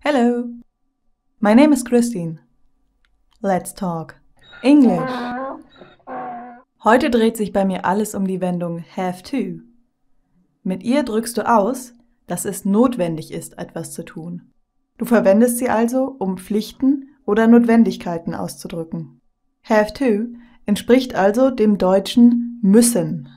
Hello, my name is Christine. Let's talk English. Heute dreht sich bei mir alles um die Wendung have to. Mit ihr drückst du aus, dass es notwendig ist, etwas zu tun. Du verwendest sie also, um Pflichten oder Notwendigkeiten auszudrücken. Have to entspricht also dem deutschen müssen.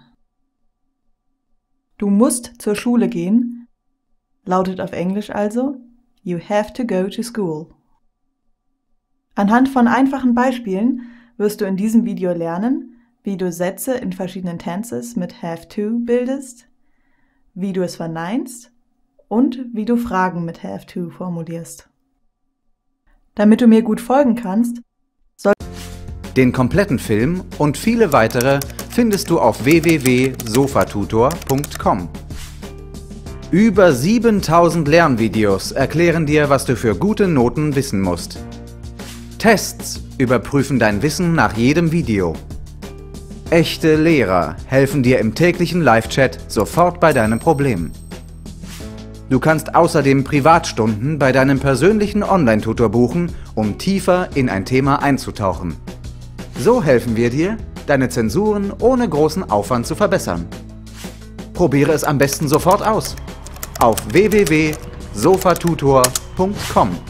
Du musst zur Schule gehen, lautet auf Englisch also You have to go to school. Anhand von einfachen Beispielen wirst du in diesem Video lernen, wie du Sätze in verschiedenen Tenses mit have to bildest, wie du es verneinst und wie du Fragen mit have to formulierst. Damit du mir gut folgen kannst, Den kompletten Film und viele weitere findest du auf www.sofatutor.com. Über 7000 Lernvideos erklären dir, was du für gute Noten wissen musst. Tests überprüfen dein Wissen nach jedem Video. Echte Lehrer helfen dir im täglichen Live-Chat sofort bei deinem Problem. Du kannst außerdem Privatstunden bei deinem persönlichen Online-Tutor buchen, um tiefer in ein Thema einzutauchen. So helfen wir dir, deine Zensuren ohne großen Aufwand zu verbessern. Probiere es am besten sofort aus. Auf www.sofatutor.com